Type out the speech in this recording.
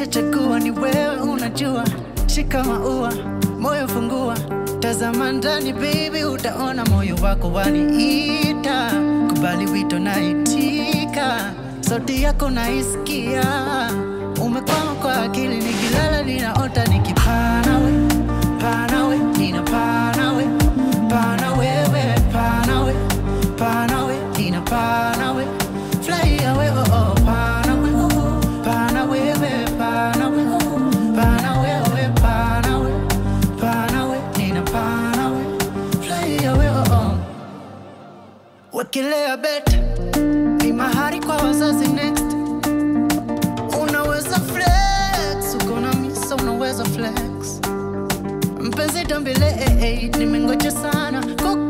nishachagua ni wewe unajua. Shika maua, moyo fungua, tazama ndani baby utaona moyo wako waniita. Kubali wito naitika, sauti yako naisikia. Umekwama kwa akili nikilala ninaota nikipana we, pana we, ninapana we, pana wewe, pana we, pana we, ninapana we, fly away oh oh, pana we, pana wewe, pana we, pana wewe, pana we, pana we, ninapana we, fly away oh oh. Wakilea bet ni mahari kwa wazazi next. Unaweza flex, uko na misa unaweza flex. Mpenzi tambile nimengoja sana.